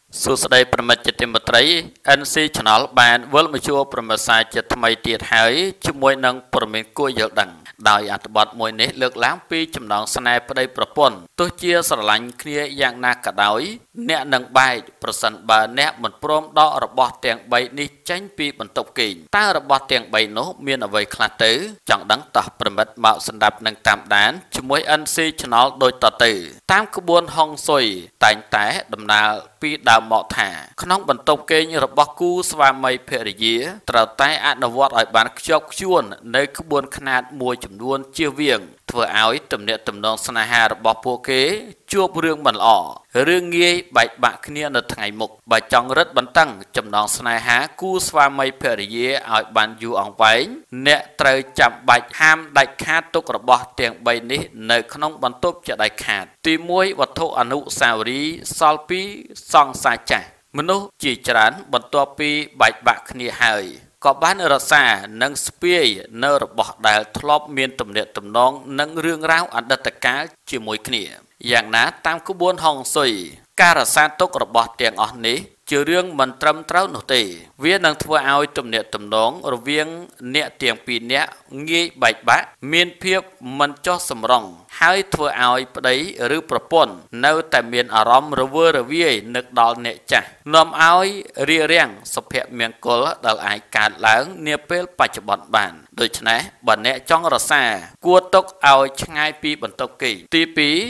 សួស្តីប្រិមិត្តជាទីមេត្រី NC Channel បានវិលមកជួបប្រិមិត្តសាជាថ្មីទៀតហើយជាមួយនឹងព័ត៌មានគួរយល់ដឹងដោយអត្ថបទមួយនេះលើកឡើងពីចំណងស្នេហ៍ប្តីប្រពន្ធទោះជាស្រឡាញ់គ្នាយ៉ាងណាក៏ដោយអ្នកនឹងបែកប្រសិនបើអ្នកមិនព្រមដករបស់ទាំង3នេះចេញពីបន្ទប់គេងតើរបស់ទាំង3នោះមានអ្វីខ្លះទៅចង់ដឹងតោះប្រិមិត្តមកស្ដាប់នឹងតាមដានជាមួយ NC Channel ដូចតទៅតាមក្បួនហុងស៊ុយតែងតែដំណើរពីដើមមកថាក្នុងបន្ទប់គេងរបស់គូស្វាមីភរិយាត្រូវតែអនុវត្តឲ្យបានខ្ជាប់ខ្ជួននៅក្បួនខ្នាតមួយចំនួនជៀសវាងធ្វើឲ្យទំនាក់ទំនងស្នេហារបស់ពួកគេជួបរឿងមិនល្អរឿងងាយបែកបាក់គ្នានៅថ្ងៃមុខបើចង់រឹតបន្តឹងចំណងស្នេហាគូស្វាមីភរិយាឲ្យបានយូរអង្វែងអ្នកត្រូវចាំបាច់ហាមដាច់ខាតទុករបស់ទាំង3នេះនៅក្នុងបន្ទប់ជាដាច់ខាតទី1វត្ថុអនុស្សាវរីយ៍សល់ពីសង្សារចាស់មនុស្សជាច្រើនបន្ទាប់ពីបែកបាក់គ្នាហើយក៏បានរក្សានិងស្ពាយនៅរបស់ដែលធ្លាប់មានទំនាក់ទំនងនិងរឿងរ៉ាវអតីតកាលជាមួយគ្នាយ៉ាងណាតាមក្បួនហុងស៊ុយការរក្សាទុករបស់ទាំងអស់នេះជារឿងមិនត្រឹមត្រូវនោះទេវានឹងធ្វើឲ្យទំនាក់ទំនងរវាងអ្នកទាំងពីរនាក់ងាយបែកបាក់មានភាពមិនចុះសម្រុងហើយធ្វើឲ្យប្តីឬប្រពន្ធនៅតែមានអារម្មណ៍រវើរវាយនឹកដល់អ្នកចាស់នាំឲ្យរារាំងសុភមង្គលដែលអាចកើតឡើងនាពេលបច្ចុប្បន្នបានដូច្នេះបើអ្នកចង់រក្សាគួរទុកឲ្យឆ្ងាយពីបន្ទប់គេងទី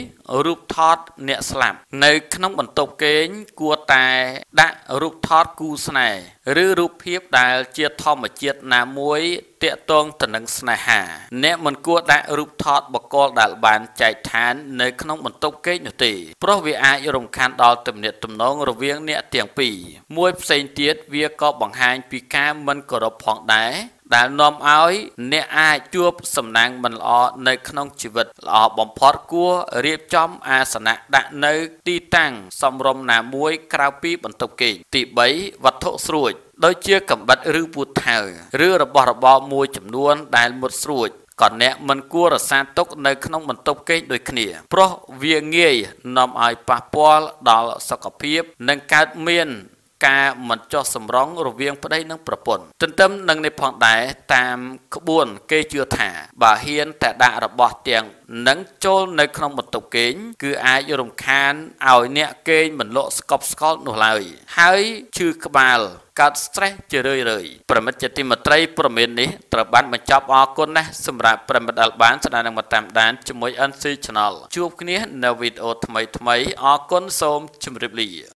2រូបថតអ្នកស្លាប់នៅក្នុងបន្ទប់គេងគួរតែដាក់រូបថតគូស្នេហ៍ឬរូបភាពដែលជាធម្មជាតិណាមួយទាក់ទងទៅនឹងស្នេហាអ្នកមិនគួរដាក់រូបថតបកគលដែលបានចែកឋាននៅក្នុងបន្ទប់គេងនោះទេព្រោះវាអាចរំខានដល់ទំនាក់ទំនងរវាងអ្នកទាំងពីរមួយផ្សេងទៀតវាក៏បង្ហាញពីការមិនគោរពផងដែរដែលនាំឲ្យអ្នកអាចជួបសំណាងមិនល្អនៅក្នុងជីវិតល្អបំផុតគួររៀបចំអាសនៈដាក់នៅទីតាំងសមរម្យណាមួយក្រៅពីបន្ទប់គេងទី3វត្ថុស្រួចដូចជាកាំបិតឬពូថៅឬរបស់របរមួយចំនួនដែលមុតស្រួចក៏អ្នកមិនគួររក្សាទុកនៅក្នុងបន្ទប់គេងដូចគ្នាព្រោះវាងាយនាំឲ្យប៉ះពាល់ដល់សុខភាពនិងកើតមានការមិនចុះសម្រុងរវាងប្តីនិងប្រពន្ធទន្ទឹមនឹងនេះផងដែរតាមក្បួនគេជឿថាបើហ៊ានតែដាក់របស់ទាំងនឹងចូលនៅក្នុងបន្ទប់គេងគឺអាចរំខានឲ្យអ្នកគេងមិនលក់ស្កប់ស្កល់នោះឡើយហើយឈឺក្បាលកើត stress ជារឿយប្រិមិត្តជាទីមេត្រីព័ត៌មាននេះត្រូវបានបញ្ចប់អរគុណណាស់សម្រាប់ប្រិមិត្តដែលបានស្ដាប់និងតាមដានជាមួយ NC Channel ជួបគ្នានៅវីដេអូថ្មីអរគុណសូមជម្រាបលា